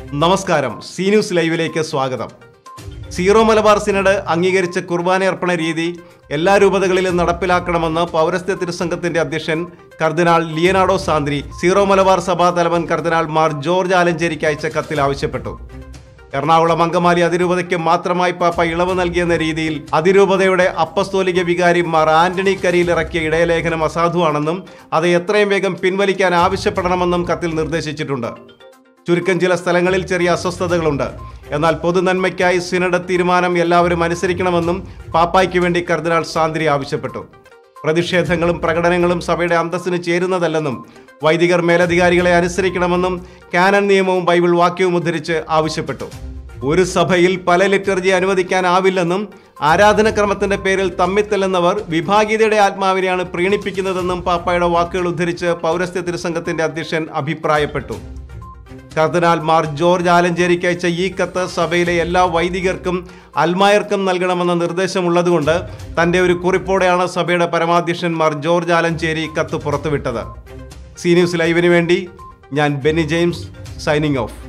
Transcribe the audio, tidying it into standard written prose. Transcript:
നമസ്കാരം, CNews ലൈവിലേക്ക് സ്വാഗതം. സീറോ മലബാർ സിനഡ് അംഗീകരിച്ച കുർബാന അർപ്പണ രീതി എല്ലാ രൂപതകളിലും നടപ്പിലാക്കണമെന്ന് പൗരസ്ത്യ തിരുസംഘത്തിന്റെ അധ്യക്ഷൻ കർദിനാൾ ലിയനാർഡോ സാന്ദ്രി സീറോ മലബാർ സഭാ തലവൻ കർദിനാൾ മാർ ജോർജ് ആലഞ്ചേരിക്ക് അയച്ച കത്തിൽ ആവശ്യപ്പെട്ടു. എറണാകുളം അങ്കമാലി അതിരൂപതയ്ക്ക് മാത്രമായി പാപ്പ ഇളവ് നൽകിയെന്ന രീതിയിൽ അതിരൂപതയുടെ അപ്പസ്തോലിക വികാരി മാർ ആന്റണി കരിയിൽ ഇറക്കിയ ഇടയലേഖനം അസാധുവാണെന്നും അത് എത്രയും വേഗം പിൻവലിക്കാൻ ആവശ്യപ്പെടണമെന്നും കത്തിൽ നിർദ്ദേശിച്ചിട്ടുണ്ട്. ചുരുക്കം ചില സ്ഥലങ്ങളിൽ ചെറിയ അസ്വസ്ഥതകളുണ്ട്. എന്നാൽ പൊതുനന്മയ്ക്കായി സിനഡ് തീരുമാനം എല്ലാവരും അനുസരിക്കണമെന്നും പാപ്പായ്ക്ക് വേണ്ടി കർദിനാൾ സാന്ദ്രി ആവശ്യപ്പെട്ടു. പ്രതിഷേധങ്ങളും പ്രകടനങ്ങളും സഭയുടെ അന്തസ്സിന് ചേരുന്നതല്ലെന്നും വൈദികർ മേലധികാരികളെ അനുസരിക്കണമെന്നും കാനൻ നിയമവും ബൈബിൾ വാക്യവും ഉദ്ധരിച്ച് ആവശ്യപ്പെട്ടു. ഒരു സഭയിൽ പല ലിറ്റർജി അനുവദിക്കാനാവില്ലെന്നും ആരാധനക്രമത്തിന്റെ പേരിൽ തമ്മിത്തല്ലുന്നവർ വിഭാഗീയതയുടെ ആത്മാവിനെയാണ് പ്രീണിപ്പിക്കുന്നതെന്നും പാപ്പായുടെ വാക്കുകൾ ഉദ്ധരിച്ച് പൗരസ്ത്യ തിരുസംഘത്തിന്റെ അധ്യക്ഷൻ അഭിപ്രായപ്പെട്ടു. കർദിനാൾ മാർ ജോർജ് ആലഞ്ചേരിക്ക് അയച്ച ഈ കത്ത് സഭയിലെ എല്ലാ വൈദികർക്കും അൽമായർക്കും നൽകണമെന്ന നിർദ്ദേശമുള്ളതുകൊണ്ട് തന്റെ ഒരു കുറിപ്പോടെയാണ് സഭയുടെ പരമാധ്യക്ഷൻ മാർ ജോർജ് ആലഞ്ചേരി കത്ത് പുറത്തുവിട്ടത്. CNews ലൈവിന് വേണ്ടി ഞാൻ ബെന്നി ജെയിംസ്, സൈനിങ് ഓഫ്.